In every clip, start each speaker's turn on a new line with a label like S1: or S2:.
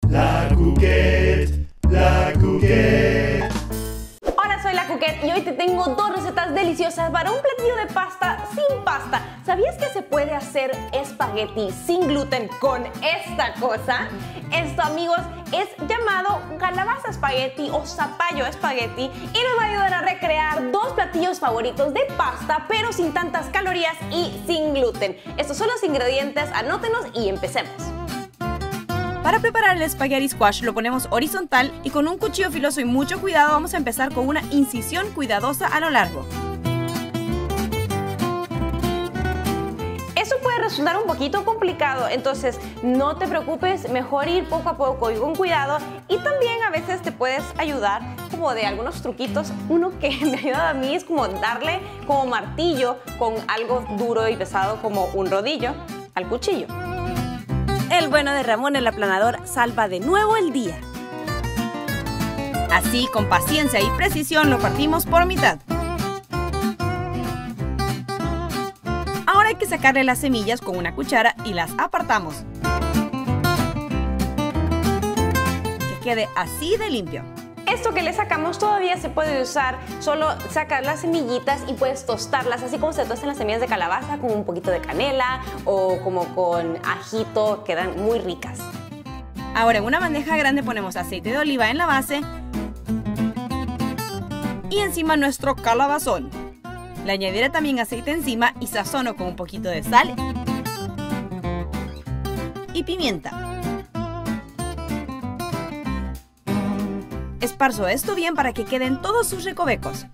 S1: La Coquette, la Coquette.
S2: Hola, soy la Coquette y hoy te tengo dos recetas deliciosas para un platillo de pasta sin pasta. ¿Sabías que se puede hacer espagueti sin gluten con esta cosa? Esto, amigos, es llamado calabaza espagueti o zapallo espagueti y nos va a ayudar a recrear dos platillos favoritos de pasta, pero sin tantas calorías y sin gluten. Estos son los ingredientes, anótenos y empecemos.
S3: Para preparar el spaghetti squash lo ponemos horizontal y con un cuchillo filoso y mucho cuidado vamos a empezar con una incisión cuidadosa a lo largo.
S2: Eso puede resultar un poquito complicado, entonces no te preocupes, mejor ir poco a poco y con cuidado, y también a veces te puedes ayudar como de algunos truquitos. Uno que me ayuda a mí es como darle como martillo con algo duro y pesado como un rodillo al cuchillo.
S3: El bueno de Ramón el aplanador salva de nuevo el día. Así, con paciencia y precisión, lo partimos por mitad. Ahora hay que sacarle las semillas con una cuchara y las apartamos. Que quede así de limpio.
S2: Esto que le sacamos todavía se puede usar, solo sacar las semillitas y puedes tostarlas, así como se tostan las semillas de calabaza con un poquito de canela o como con ajito, quedan muy ricas.
S3: Ahora en una bandeja grande ponemos aceite de oliva en la base y encima nuestro calabazón. Le añadiré también aceite encima y sazono con un poquito de sal y pimienta. Esparzo esto bien para que queden todos sus recovecos.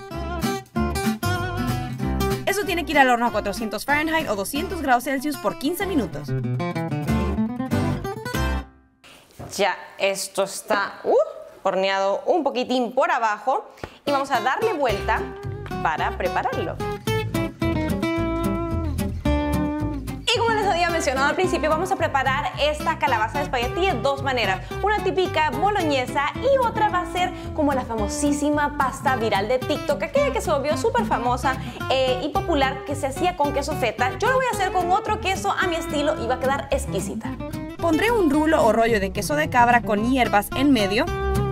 S3: Eso tiene que ir al horno a 400 Fahrenheit o 200 grados Celsius por 15 minutos.
S2: Ya esto está horneado un poquitín por abajo y vamos a darle vuelta para prepararlo. Y como les había mencionado al principio, vamos a preparar esta calabaza de espagueti de dos maneras. Una típica boloñesa y otra va a ser como la famosísima pasta viral de TikTok, aquella que se volvió súper famosa y popular, que se hacía con queso feta. Yo lo voy a hacer con otro queso a mi estilo y va a quedar exquisita.
S3: Pondré un rulo o rollo de queso de cabra con hierbas en medio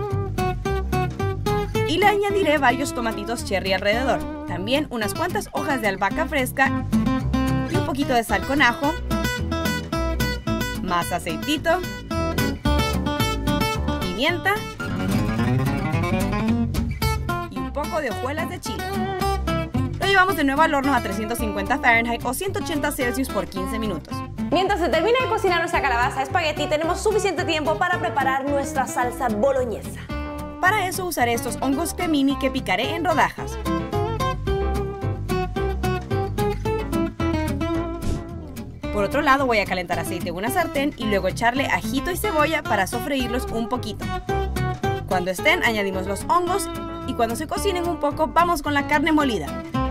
S3: y le añadiré varios tomatitos cherry alrededor. También unas cuantas hojas de albahaca fresca y un poquito de sal con ajo, más aceitito, pimienta y un poco de hojuelas de chile. Lo llevamos de nuevo al horno a 350 Fahrenheit o 180 Celsius por 15 minutos.
S2: Mientras se termina de cocinar nuestra calabaza de espagueti, tenemos suficiente tiempo para preparar nuestra salsa boloñesa.
S3: Para eso usaré estos hongos cremini que picaré en rodajas. Por otro lado voy a calentar aceite en una sartén y luego echarle ajito y cebolla para sofreírlos un poquito. Cuando estén añadimos los hongos y cuando se cocinen un poco vamos con la carne molida.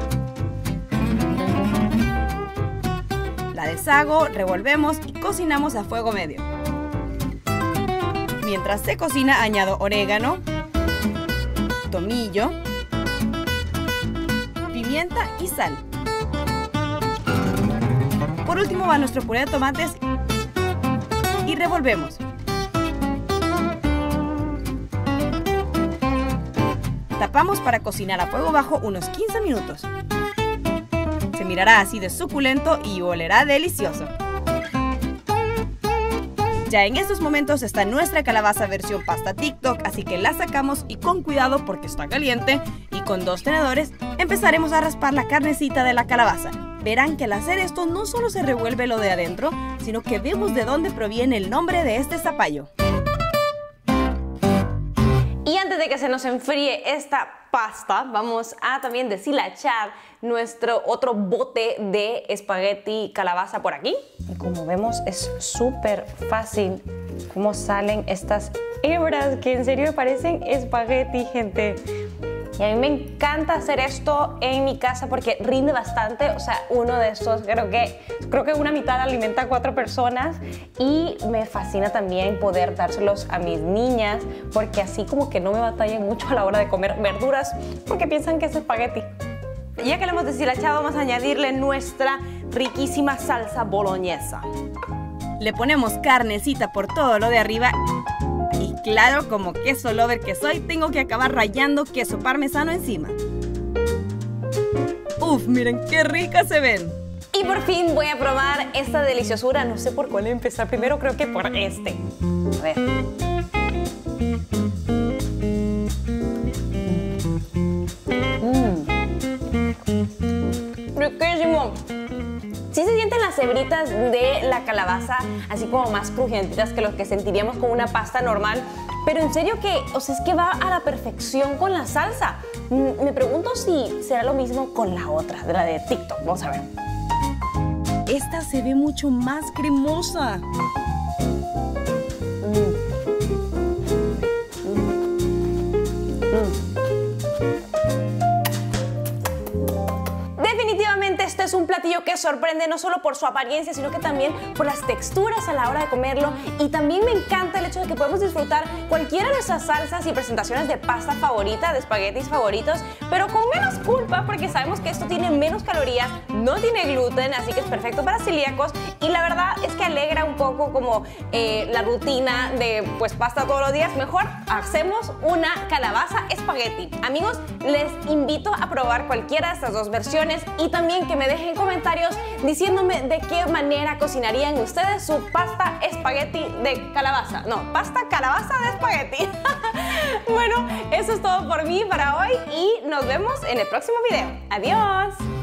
S3: La deshago, revolvemos y cocinamos a fuego medio. Mientras se cocina añado orégano, tomillo, pimienta y sal. Por último va nuestro puré de tomates y revolvemos. Tapamos para cocinar a fuego bajo unos 15 minutos. Se mirará así de suculento y olerá delicioso. Ya en estos momentos está nuestra calabaza versión pasta TikTok, así que la sacamos y con cuidado porque está caliente y con dos tenedores empezaremos a raspar la carnecita de la calabaza. Verán que al hacer esto no solo se revuelve lo de adentro, sino que vemos de dónde proviene el nombre de este zapallo.
S2: Y antes de que se nos enfríe esta pasta, vamos a también deshilachar nuestro otro bote de espagueti calabaza por aquí. Y como vemos es súper fácil cómo salen estas hebras que en serio parecen espagueti, gente. Y a mí me encanta hacer esto en mi casa porque rinde bastante. O sea, uno de estos, creo que una mitad alimenta a 4 personas. Y me fascina también poder dárselos a mis niñas porque así como que no me batallan mucho a la hora de comer verduras porque piensan que es espagueti. Ya que lo hemos deshilachado, vamos a añadirle nuestra riquísima salsa boloñesa.
S3: Le ponemos carnecita por todo lo de arriba claro, como queso lover que soy, tengo que acabar rallando queso parmesano encima. Uf, miren qué ricas se ven.
S2: Y por fin voy a probar esta deliciosura. No sé por cuál empezar primero, creo que por este. A ver. Riquísimo. Sí se sienten las hebritas de la calabaza, así como más crujientitas que lo que sentiríamos con una pasta normal. Pero en serio que, o sea, es que va a la perfección con la salsa. Me pregunto si será lo mismo con la otra, de la de TikTok. Vamos a ver.
S3: Esta se ve mucho más cremosa. Definitivamente este es un platillo que sorprende no solo por su apariencia, sino que también por las texturas a la hora de comerlo. Y también me encanta el hecho de que podemos disfrutar cualquiera de nuestras salsas y presentaciones de pasta favorita, de espaguetis favoritos, pero con menos culpa, porque sabemos que esto tiene menos calorías, no tiene gluten, así que es perfecto para celíacos. Y la verdad es que alegra un poco como la rutina de pues pasta todos los días. Mejor hacemos una calabaza espagueti. Amigos, les invito a probar cualquiera de estas dos versiones y también que me dejen comentarios diciéndome de qué manera cocinarían ustedes su pasta espagueti de calabaza. No, pasta calabaza de espagueti. Bueno, eso es todo por mí para hoy y nos vemos en el próximo video. ¡Adiós!